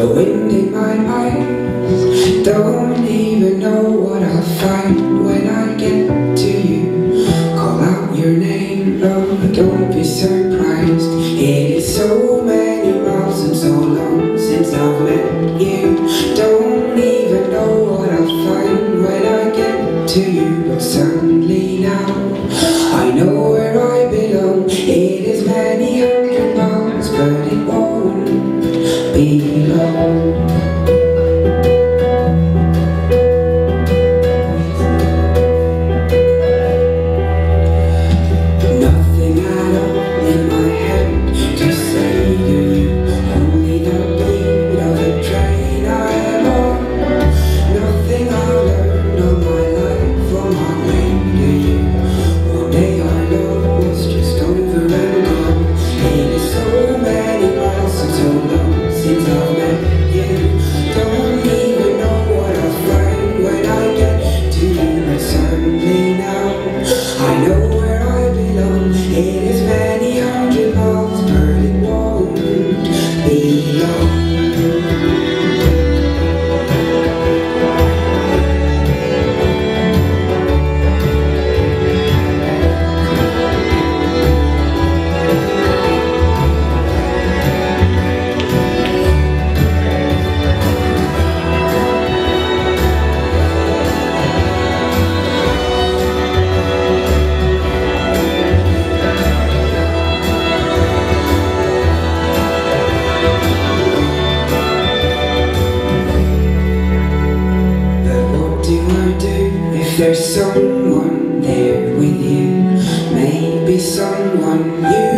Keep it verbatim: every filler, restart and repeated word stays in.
The wind in my eyes, don't even know what I'll find when I get to you. Call out your name, love, don't be surprised. It is so many miles and so long since I've met you. Don't even know what I'll find when I get to you. But suddenly now, I know where I belong. It is many hundred miles, but it won't be long. Nothing at all in my head to say to you, only the beat of a train I am on. Nothing I've learned all my life on my way to you. One day our love was just over and gone. It is so many miles and so long since I've met you. Don't even know what I'll find when I get to you. But suddenly now, I know where I belong. It is many hundred miles, but it won't be long. If there's someone there with you, maybe someone you